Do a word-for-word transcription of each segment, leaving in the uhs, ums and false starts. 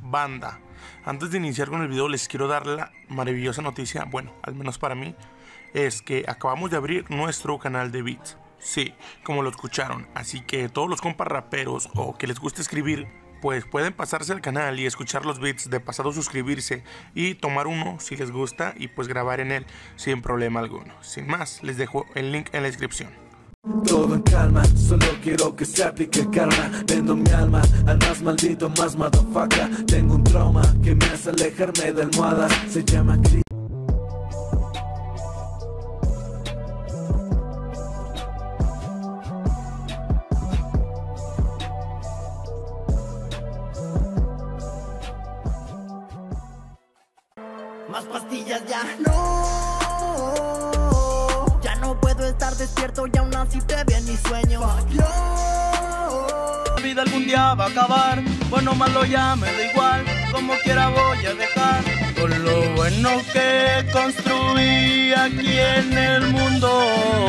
Banda, antes de iniciar con el video les quiero dar la maravillosa noticia, bueno, al menos para mí, es que acabamos de abrir nuestro canal de beats. Sí, como lo escucharon, así que todos los compas raperos o que les guste escribir, pues pueden pasarse al canal y escuchar los beats, de pasado suscribirse y tomar uno si les gusta y pues grabar en él sin problema alguno. Sin más, les dejo el link en la descripción. Todo en calma, solo quiero que se aplique el karma. Vendo mi alma al más maldito, más motherfucker. Tengo un trauma que me hace alejarme de almohadas. Se llama Cri- Más pastillas ya no. Ya no puedo estar despierto y aún así te vi en mis sueños. La vida algún día va a acabar, bueno o malo ya me da igual, como quiera voy a dejar con lo bueno que construí aquí en el mundo.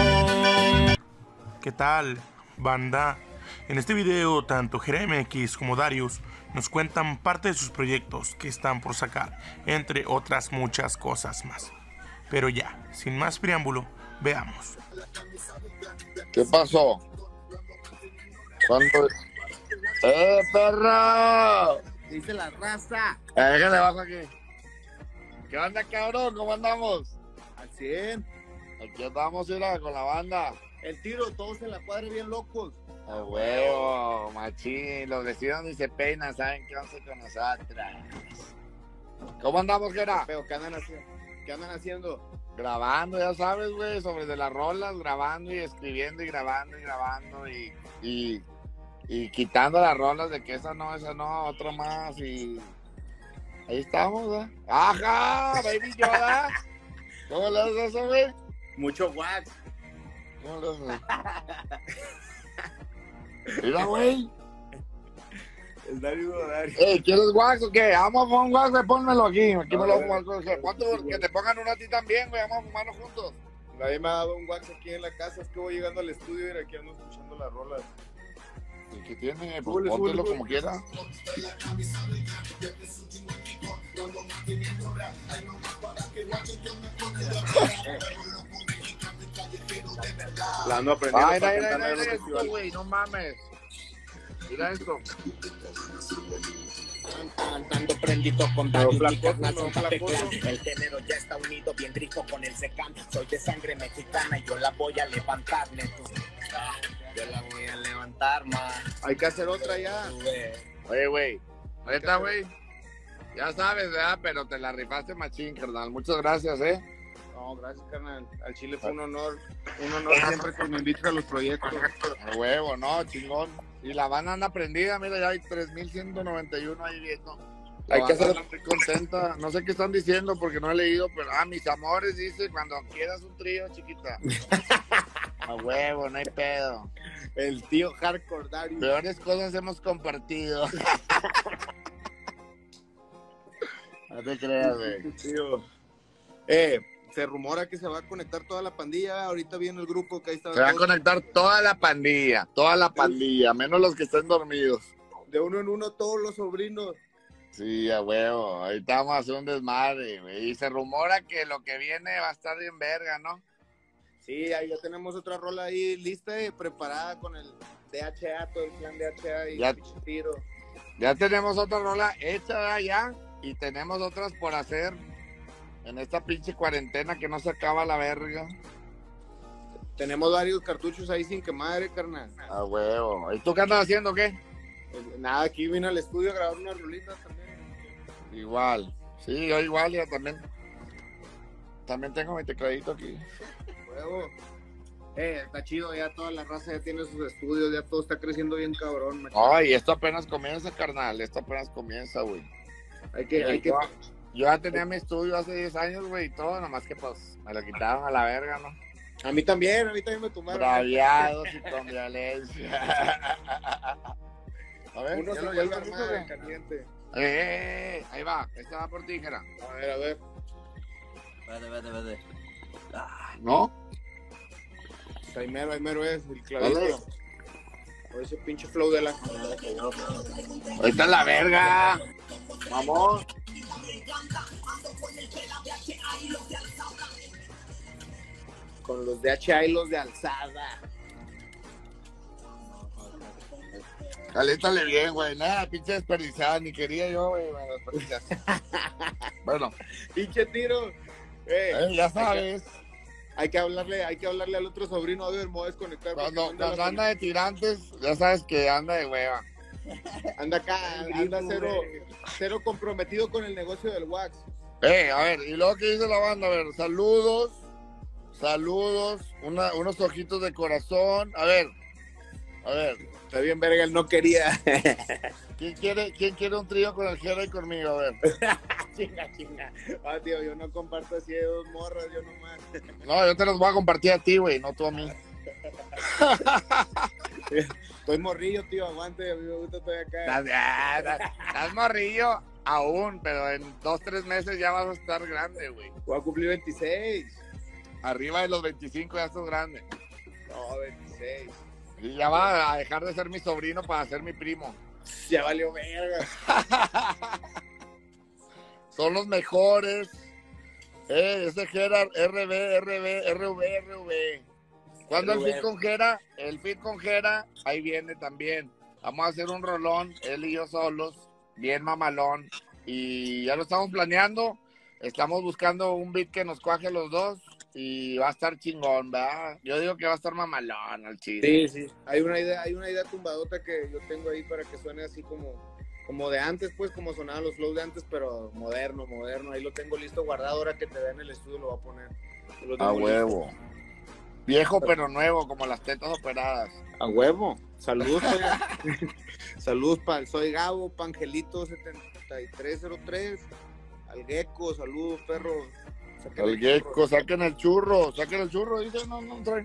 ¿Qué tal, banda? En este video, tanto Jeremx como Darius nos cuentan parte de sus proyectos que están por sacar, entre otras muchas cosas más. Pero ya, sin más preámbulo, veamos. ¿Qué pasó? ¿Cuándo? ¡Eh, perro! Dice la raza. Eh, déjale bajo aquí. ¿Qué onda, cabrón? ¿Cómo andamos? Al cien. Aquí andamos, mira, con la banda. El tiro, todos en la cuadra bien locos. ¡A huevo, machín! Los vecinos ni se peinan, saben qué once con nosotras. ¿Cómo andamos, Gera? Pero, ¿qué andan haciendo? ¿Qué andan haciendo? Grabando, ya sabes, güey, sobre de las rolas, grabando y escribiendo y grabando y grabando y, y, y quitando las rolas de que esa no, esa no, otro más y ahí estamos, ¿eh? ¡Ajá! ¡Baby Yoda! ¿Cómo le haces eso, güey? Mucho wax. ¿Cómo le haces? Mira, güey. El Dario Dario. Hey, ¿quieres wax o qué? Vamos a fumar un wax, güey, pónmelo aquí. Aquí me lo voy a fumar. ¿Cuánto? Que te pongan uno a ti también, güey. Vamos a fumarlo juntos. Nadie me ha dado un wax aquí en la casa. Es que voy llegando al estudio y aquí ando escuchando las rolas. ¿Y qué tiene? Pues Súbele, póntelo súbele, como quiera. La ando aprendiendo. Ay, para mira, mira, cantarla en mira los esto, festivales. güey. No mames. Mira esto. Ando prendido con Pero Darius, mi flacoso, carnal no, son Capecán. flacoso. El género ya está unido, bien grifo con el secán. Soy de sangre mexicana y yo la voy a levantar, neto. Yo la voy a levantar, ma. Hay que hacer otra ya. Oye, güey. Neta, güey. Ya sabes, ¿verdad? Pero te la rifaste machín, carnal. Muchas gracias, ¿eh? No, gracias, carnal. Al Chile fue un honor. Un honor siempre que me invitas a los proyectos. A huevo, no, chingón. Y la banda anda prendida, mira, ya hay tres mil ciento noventa y uno ahí viendo. La Hay que banda hacer- anda muy contenta. No sé qué están diciendo porque no he leído, pero ah, mis amores, dice, cuando quieras un trío, chiquita. A huevo, no hay pedo. El tío Hardcore Dario. Peores cosas hemos compartido. No te creas, güey. Tío. Eh, se rumora que se va a conectar toda la pandilla. Ahorita viene el grupo que ahí está. Se va a conectar toda la pandilla, toda la pandilla, menos los que estén dormidos. De uno en uno todos los sobrinos. Sí, a huevo. Ahorita vamos a hacer un desmadre, güey. Y se rumora que lo que viene va a estar bien verga, ¿no? Sí, ahí ya tenemos otra rola ahí lista y preparada con el D H A, todo el plan D H A y Ya. el pinche tiro. Ya tenemos otra rola hecha ya y tenemos otras por hacer en esta pinche cuarentena que no se acaba la verga. Tenemos varios cartuchos ahí sin quemar, eh, carnal. A huevo. ¿Y tú qué andas haciendo, qué? Eh, Nada, aquí vine al estudio a grabar unas rolitas también. Igual. Sí, yo igual, ya también. También tengo mi tecladito aquí. Huevo. Eh, está chido, ya toda la raza ya tiene sus estudios, ya todo está creciendo bien cabrón, machín. Ay, esto apenas comienza, carnal. Esto apenas comienza, güey. Hay que, hay que... Yo, yo ya tenía mi estudio hace diez años, güey, y todo, nomás que pues me lo quitaron a la verga, ¿no? A mí también, a mí también me tomaron. Braviados y con violencia. A ver, Uno ¿ya se lo, ya vuelve lo listo, armado güey? caliente. Eh, eh, eh, ahí va, esta va por ti, Jera. A ver, a ver. Vete, vete, vete. ¿No? Ahí mero, ahí mero es el clavito. O ese pinche flow de la... Ahí está la verga. Mamón. Con los de H A y los de alzada. Caléntale bien, güey. Nada, pinche desperdiciada. Ni quería yo, güey. Bueno. Pinche tiro. Eh, Eh, ya sabes. Hay que hablarle, hay que hablarle al otro sobrino. A ver, me voy a desconectar. Cuando, porque anda cuando la- anda de tirantes, ya sabes que anda de hueva. Anda acá, anda cero, cero comprometido con el negocio del wax. Eh, a ver, y luego que dice la banda, a ver, saludos, saludos, una, unos ojitos de corazón, a ver, a ver, Está bien, verga, él no quería. ¿quién quiere, quién quiere un trío con el Jera y conmigo? A ver, Chinga, chinga. Ah, tío, yo no comparto así de dos morras, yo nomás. no, yo te los voy a compartir a ti, güey, no tú a mí. Estoy morrillo, tío, aguante, a mí me gusta, estoy acá. Estás, ah, estás- estás morrillo aún, pero en dos, tres meses ya vas a estar grande, güey. Voy a cumplir veintiséis. Arriba de los veinticinco ya estás grande. No, veintiséis. Y ya va a dejar de ser mi sobrino para ser mi primo. Ya valió verga. Son los mejores. Eh, ese Gerard, R B, R B, R V, R V. ¿Cuándo el fit con Gera? El fit con Gera, ahí viene también. Vamos a hacer un rolón, él y yo solos, bien mamalón. Y ya lo estamos planeando. Estamos buscando un beat que nos cuaje los dos. Y va a estar chingón, ¿verdad? Yo digo que va a estar mamalón al chile. Sí, sí. Hay una idea, hay una idea tumbadota que yo tengo ahí para que suene así como, como de antes, pues, como sonaban los flows de antes, pero moderno, moderno. Ahí lo tengo listo guardado. Ahora que te vea en el estudio lo voy a poner. Lo tengo A listo. huevo. Viejo pero nuevo, como las tetas operadas. A huevo. Saludos, pues. Saludos para el Soy Gabo, Pangelito setenta y tres cero tres, al Gecko, saludos, perro. Saquen El el gecko, churro. saquen el churro, saquen el churro, dice, no, no traen.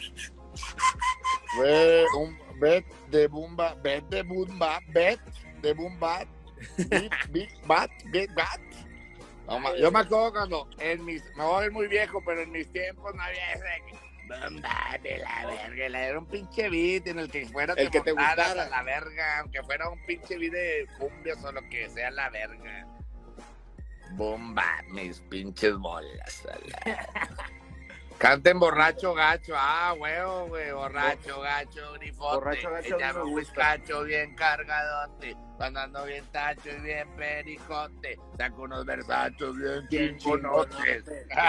Ve un bet de bumba, bet de bumba, bet de bumba, big, big bat, big bat. No, ma- yo me acuerdo cuando en mis, me voy a ver muy viejo, pero en mis tiempos no había ese bomba de la verga, era un pinche beat en el que fuera El que te montaras gustara. a la verga, aunque fuera un pinche beat de cumbias o lo que sea la verga. Bomba, mis pinches bolas. Canten borracho gacho, ah, huevo, güey, borracho gacho, grifote. Borracho gacho Ella me me gusta. cacho bien cargadote, cuando ando bien tacho y bien pericote, saco unos versachos bien Bien chingonotes.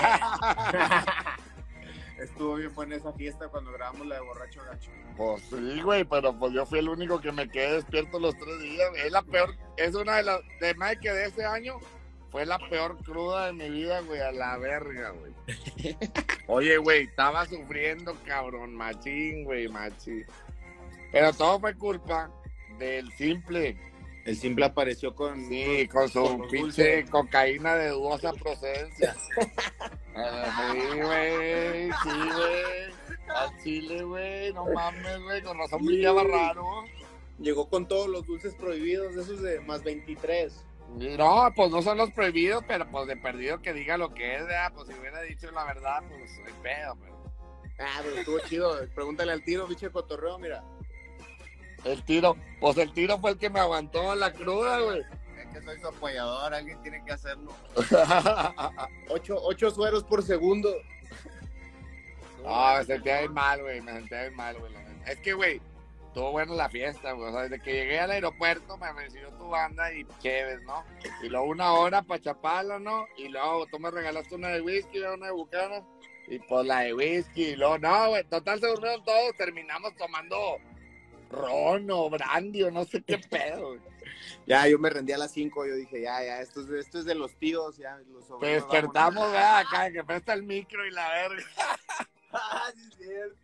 Estuvo bien buena esa fiesta cuando grabamos la de Borracho Gacho. Pues sí, güey, pero pues yo fui el único que me quedé despierto los tres días. Es la peor, es una de las, de más que de ese año, fue la peor cruda de mi vida, güey, a la verga, güey. Oye, güey, estaba sufriendo, cabrón, machín, güey, machín. Pero todo fue culpa del simple. El simple apareció con... Sí, con su con los pinche dulces. cocaína de dudosa procedencia. Ah, sí, güey, sí, güey. Al chile, güey, no mames, güey, con razón brillaba raro. Llegó con todos los dulces prohibidos, esos de más veintitrés. Y no, pues no son los prohibidos, pero pues de perdido que diga lo que es, ¿verdad? Pues si hubiera dicho la verdad, pues soy pedo, pero... Ah, pero estuvo chido. Pregúntale al tiro, biche cotorreo, mira. El tiro, pues el tiro fue el que me aguantó la cruda, güey. Es que soy su apoyador, alguien tiene que hacerlo. Ocho, ocho sueros por segundo. No, me sentía bien mal, güey, me sentía bien mal, güey. la neta. Es que, güey, estuvo buena la fiesta, güey. O sea, desde que llegué al aeropuerto me recibió tu banda y chéves, ¿no? Y luego una hora para Chapala, ¿no? Y luego tú me regalaste una de whisky, una de Bucana. Y pues la de whisky. Y luego, no, güey, total se durmieron todos. Terminamos tomando ron o brandy o no sé qué pedo, güey. Ya, yo me rendí a las cinco, yo dije, ya, ya, esto es, de- esto es de los tíos, ya, los Te sobrinos, despertamos, vámonos. ¿verdad? Acá, que presta el micro y la verga. Ah, sí, es cierto.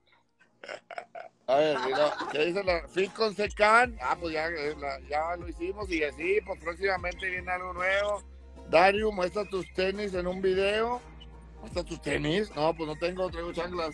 A ver, mira, ¿qué dice la Fit con Secan? Ah, pues ya, eh, la- ya lo hicimos y así, pues próximamente viene algo nuevo. Dario, muestra tus tenis en un video. ¿Muestra tus tenis? No, pues no tengo, traigo chanclas.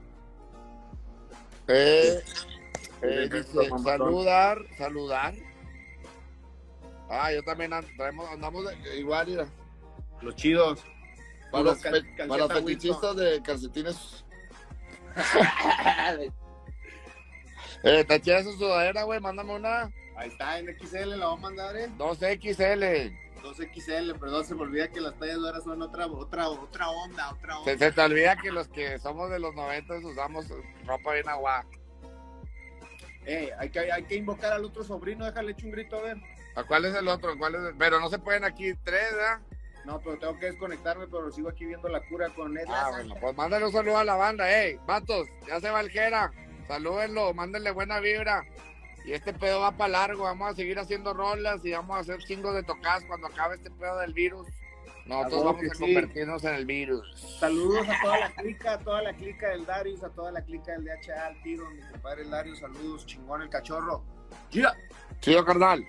Eh, eh, dice, saludar, saludar. Ah, yo también and- traemos, andamos de- igual, mira. Los chidos. Para Puro los, cal- fe- calceta para los Wilson. fetichistas de calcetines. Eh, ¿te chida esa sudadera, güey? Mándame una. Ahí está, en X L la voy a mandar, ¿eh? dos equis ele. dos equis ele, perdón, se me olvida que las tallas de ahora son otra, otra, otra onda, otra onda. Se, se te olvida que los que somos de los noventas usamos ropa bien aguada. Eh, hay que, hay que invocar al otro sobrino, déjale echar un grito a ver. ¿A cuál es el otro? ¿Cuál es el? Pero no se pueden aquí tres, ¿verdad? No, pero tengo que desconectarme, pero sigo aquí viendo la cura con Ed. Ah, bueno, pues mándale un saludo a la banda, ey, vatos, ya se va el Jera, salúdenlo, mándenle buena vibra. Y este pedo va para largo, vamos a seguir haciendo rolas y vamos a hacer chingos de tocadas cuando acabe este pedo del virus. Nosotros Ah, vamos que a sí. convertirnos en el virus. Saludos a toda la clica, a toda la clica del Darius, a toda la clica del D H A, al tiro, mi compadre el Darius, saludos, chingón el cachorro. ¡Gira! Chido, carnal.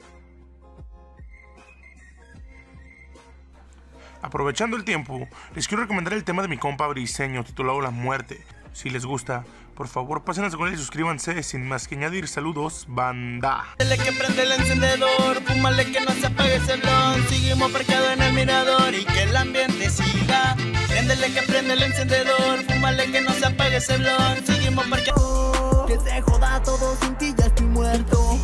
Aprovechando el tiempo, les quiero recomendar el tema de mi compa Briseño titulado La Muerte. Si les gusta, por favor pásense con él y suscríbanse. Sin más que añadir, saludos, banda. Dale que prende el encendedor, fúmale que no se apague ese blon. Seguimos parqueados en el mirador y que el ambiente siga. Préndele que prende el encendedor, fúmale que no se apague ese blon. Seguimos parqueados. Que se joda todo, sin ti ya estoy muerto.